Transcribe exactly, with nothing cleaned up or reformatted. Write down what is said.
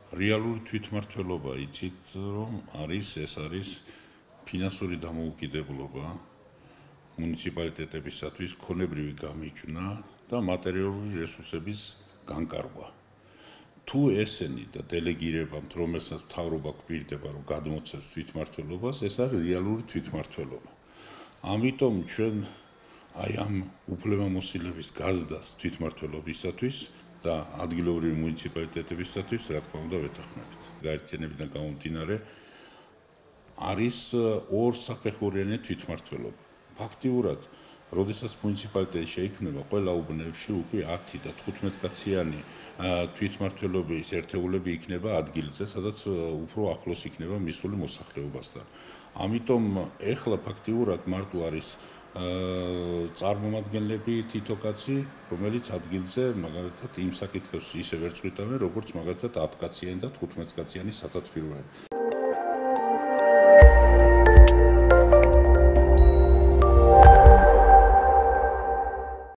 რეალური თვითმმართველობა იცით რომ არის ეს არის ფინანსური დამოუკიდებლობა მუნიციპალიტეტებისათვის ქონებრივი გამიჯვნა და მატერიალური რესურსების განკარგვა. თუ ესენი და დელეგირებამ რომელსაც მთავრობა გვპირდება რომ გადმოცემს თვითმმართველობას, ეს არის რეალური თვითმმართველობა. ამიტომ ჩვენ აი ამ უფლებამოსილების გაზრდას თვითმმართველობისათვის და ადგილობრივი მუნიციპალიტეტებისათვის რა თქმა უნდა ვეთანხმებით. გაერთიანებიდან გამომდინარე არის ორსაფეხურიანი თვითმმართველობა. ფაქტიურად, როდესაც მუნიციპალიტეტი შეიქმნება, ყველა უბნებში უკვე ათი და თხუთმეტკაციანი თვითმმართველობის ერთეულები იქნება ადგილზე, სადაც უფრო ახლოს იქნება მისული მოსახლეობასთან. ამიტომ ეხლა ფაქტიურად მარტო არის წარმომადგენლები თითო კაცი, რომელიც ადგილზე მაგალითად იმ საკითხებს ისე ვერ წყვიტავენ, როგორც მაგალითად ათკაციანი და თხუთმეტკაციანი სათათბიროები.